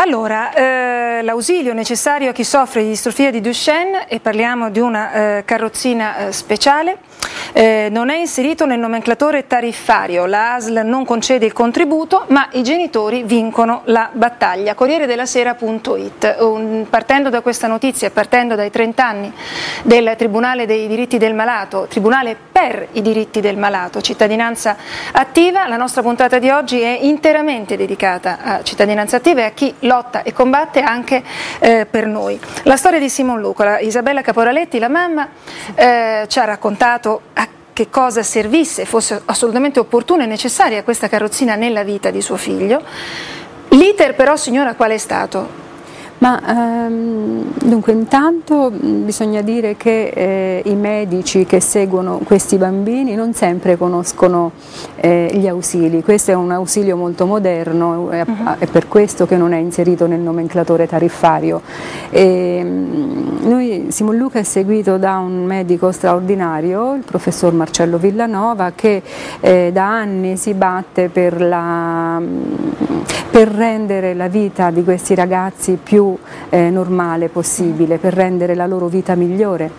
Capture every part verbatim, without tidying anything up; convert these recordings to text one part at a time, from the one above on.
Allora, eh, l'ausilio necessario a chi soffre di distrofia di Duchenne, e parliamo di una eh, carrozzina eh, speciale, eh, non è inserito nel nomenclatore tariffario, la A S L non concede il contributo, ma i genitori vincono la battaglia. Corriere della Sera punto it. Un, partendo da questa notizia, partendo dai trenta anni del Tribunale dei diritti del malato, Tribunale per i diritti del malato, cittadinanza attiva, la nostra puntata di oggi è interamente dedicata a cittadinanza attiva e a chi lotta e combatte anche eh, per noi. La storia di Simon Luca, Isabella Caporaletti, la mamma, eh, ci ha raccontato a che cosa servisse, fosse assolutamente opportuna e necessaria questa carrozzina nella vita di suo figlio. L'iter però, signora, qual è stato? Ma ehm, dunque intanto bisogna dire che eh, i medici che seguono questi bambini non sempre conoscono eh, gli ausili. Questo è un ausilio molto moderno, è, uh-huh. è per questo che non è inserito nel nomenclatore tariffario. E, noi, Simon Luca è seguito da un medico straordinario, il professor Marcello Villanova, che eh, da anni si batte per, la, per rendere la vita di questi ragazzi più Eh, normale possibile, per rendere la loro vita migliore.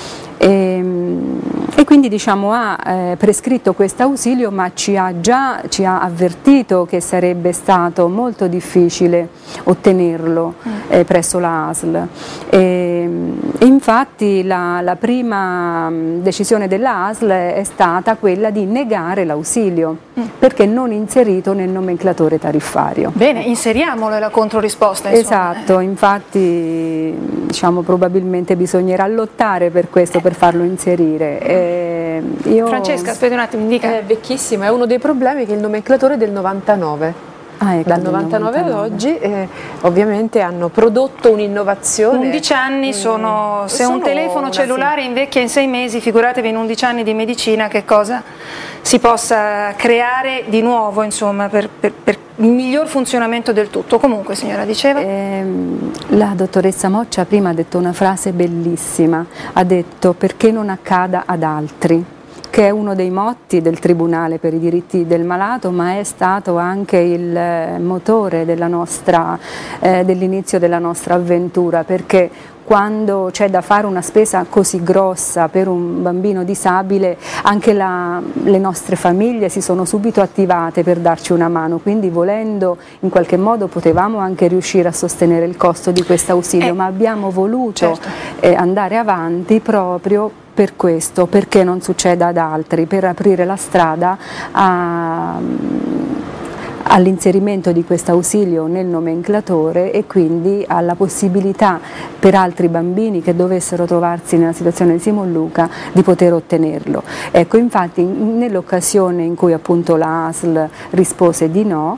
E, e quindi diciamo ha eh, prescritto questo ausilio, ma ci ha già ci ha avvertito che sarebbe stato molto difficile ottenerlo eh, presso la A S L. E, e infatti la, la prima decisione della A S L è stata quella di negare l'ausilio perché non inserito nel nomenclatore tariffario. Bene, inseriamolo, è la controrisposta. Insomma. Esatto, infatti diciamo probabilmente bisognerà lottare per questo, per farlo inserire. Eh, io... Francesca, aspetta un attimo, mi dica. È vecchissimo, è uno dei problemi che il nomenclatore è del novantanove. Ah, ecco, dal novantanove ad oggi eh, ovviamente hanno prodotto un'innovazione. undici anni sono, se sono un telefono cellulare sì. invecchia in sei mesi, figuratevi in undici anni di medicina che cosa si possa creare di nuovo, insomma, per, per, per il miglior funzionamento del tutto. Comunque, signora, diceva? Eh, la dottoressa Moccia prima ha detto una frase bellissima, ha detto perché non accada ad altri, che è uno dei motti del Tribunale per i diritti del malato, ma è stato anche il motore della nostra, eh, dell'inizio della nostra avventura, perché quando c'è da fare una spesa così grossa per un bambino disabile, anche la, le nostre famiglie si sono subito attivate per darci una mano, quindi volendo in qualche modo potevamo anche riuscire a sostenere il costo di questo ausilio, eh, ma abbiamo voluto certo. eh, andare avanti proprio per questo, perché non succeda ad altri, per aprire la strada a... all'inserimento di questo ausilio nel nomenclatore e quindi alla possibilità per altri bambini che dovessero trovarsi nella situazione di Simon Luca di poter ottenerlo. Ecco, infatti nell'occasione in cui appunto la A S L rispose di no,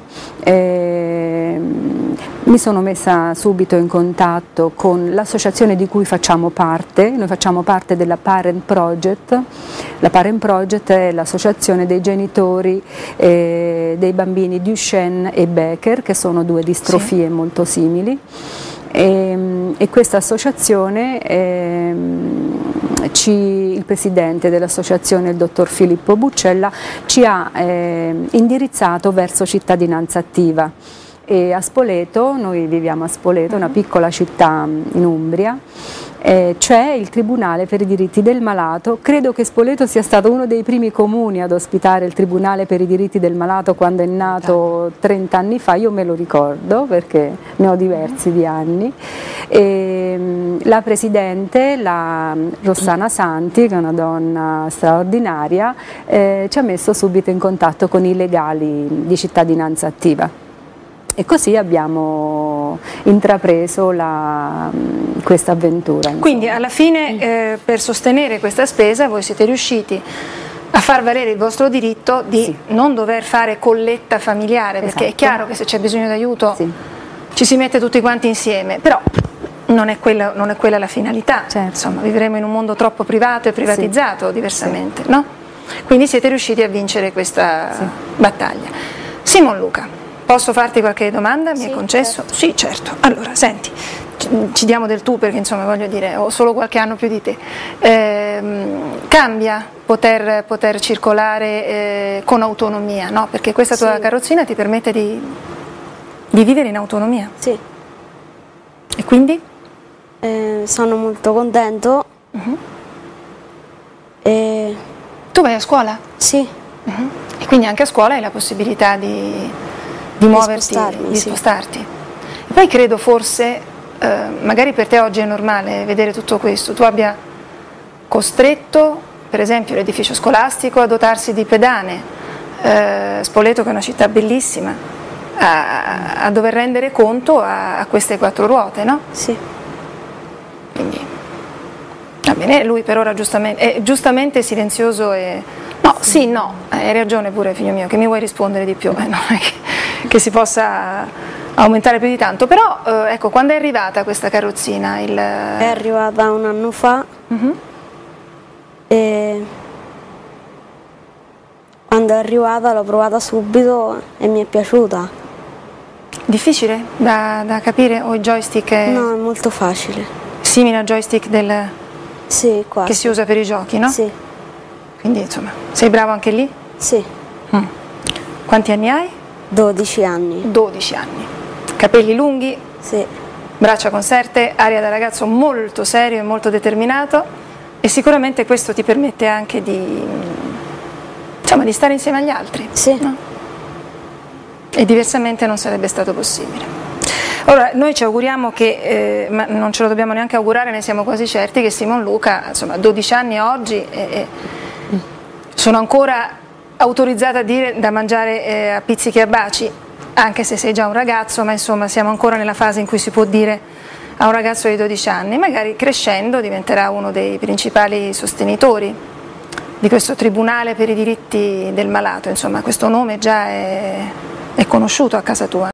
eh, mi sono messa subito in contatto con l'associazione di cui facciamo parte. Noi facciamo parte della Parent Project. La Parent Project è l'associazione dei genitori eh, dei bambini Duchenne e Becker, che sono due distrofie sì. molto simili, e, e questa associazione, eh, ci, il presidente dell'associazione, il dottor Filippo Buccella, ci ha eh, indirizzato verso cittadinanza attiva. E a Spoleto, noi viviamo a Spoleto, una piccola città in Umbria, eh, c'è il Tribunale per i diritti del malato. Credo che Spoleto sia stato uno dei primi comuni ad ospitare il Tribunale per i diritti del malato quando è nato trenta anni fa, io me lo ricordo perché ne ho diversi di anni. E, la Presidente, la Rossana Santi, che è una donna straordinaria, eh, ci ha messo subito in contatto con i legali di cittadinanza attiva. E così abbiamo intrapreso questa avventura. Quindi alla fine eh, per sostenere questa spesa voi siete riusciti a far valere il vostro diritto di sì. non dover fare colletta familiare, perché esatto. è chiaro che se c'è bisogno d'aiuto sì. ci si mette tutti quanti insieme, però non è quella, non è quella la finalità, certo. insomma vivremo in un mondo troppo privato e privatizzato sì. diversamente, sì. no? Quindi siete riusciti a vincere questa sì. battaglia. Simon Luca. Posso farti qualche domanda? Mi sì, è concesso? Certo. Sì, certo. Allora, senti, ci diamo del tu perché insomma voglio dire, ho solo qualche anno più di te. Eh, cambia poter, poter circolare eh, con autonomia, no? Perché questa tua sì. carrozzina ti permette di, di vivere in autonomia. Sì, E quindi? Eh, sono molto contento. Uh-huh. E... Tu vai a scuola? Sì. Uh-huh. E quindi anche a scuola hai la possibilità di, di muoverti, spostarmi, di sì. spostarti. E poi credo forse, eh, magari per te oggi è normale vedere tutto questo, tu abbia costretto per esempio l'edificio scolastico a dotarsi di pedane, eh, Spoleto che è una città bellissima, a, a dover rendere conto a, a queste quattro ruote, no? Sì. Quindi, va bene, lui per ora giustamente, è giustamente silenzioso e... No, sì, no, hai ragione pure figlio mio, che mi vuoi rispondere di più, eh, non è che, che si possa aumentare più di tanto, però eh, ecco, quando è arrivata questa carrozzina? Il... È arrivata un anno fa. Uh-huh. E quando è arrivata l'ho provata subito e mi è piaciuta. Difficile da, da capire o il joystick è... No, è molto facile. Simile al joystick del... Sì, quasi. Che si usa per i giochi, no? Sì. Quindi insomma, sei bravo anche lì? Sì. Mm. Quanti anni hai? dodici anni. dodici anni. Capelli lunghi? Sì. Braccia conserte, aria da ragazzo molto serio e molto determinato. E sicuramente questo ti permette anche di, insomma, di stare insieme agli altri. Sì. No? E diversamente non sarebbe stato possibile. Ora, noi ci auguriamo che, eh, ma non ce lo dobbiamo neanche augurare, ne siamo quasi certi, che Simon Luca, insomma, dodici anni oggi, eh, sono ancora autorizzata a dire da mangiare eh, a pizzichi e a baci, anche se sei già un ragazzo, ma insomma siamo ancora nella fase in cui si può dire a un ragazzo di dodici anni, magari crescendo diventerà uno dei principali sostenitori di questo Tribunale per i diritti del malato, insomma questo nome già è, è conosciuto a casa tua.